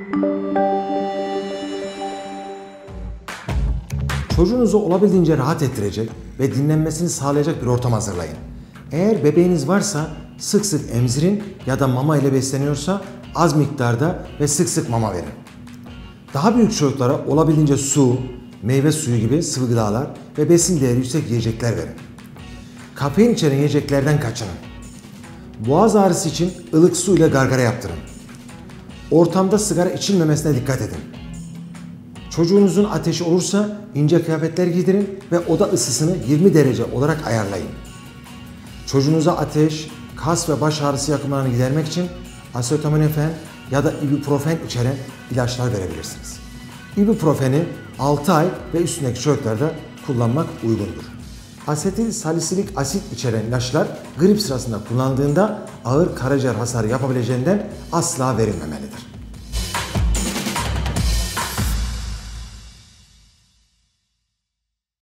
Çocuğunuzu olabildiğince rahat ettirecek ve dinlenmesini sağlayacak bir ortam hazırlayın. Eğer bebeğiniz varsa sık sık emzirin ya da mama ile besleniyorsa az miktarda ve sık sık mama verin. Daha büyük çocuklara olabildiğince su, meyve suyu gibi sıvı gıdalar ve besin değeri yüksek yiyecekler verin. Kafein içeren yiyeceklerden kaçının. Boğaz ağrısı için ılık su ile gargara yaptırın. Ortamda sigara içilmemesine dikkat edin. Çocuğunuzun ateşi olursa ince kıyafetler giydirin ve oda ısısını 20 derece olarak ayarlayın. Çocuğunuza ateş, kas ve baş ağrısı yakınmalarını gidermek için asetaminofen ya da ibuprofen içeren ilaçlar verebilirsiniz. İbuprofeni 6 ay ve üstündeki çocuklarda kullanmak uygundur. Asetil salisilik asit içeren ilaçlar grip sırasında kullandığında ağır karaciğer hasarı yapabileceğinden asla verilmemelidir.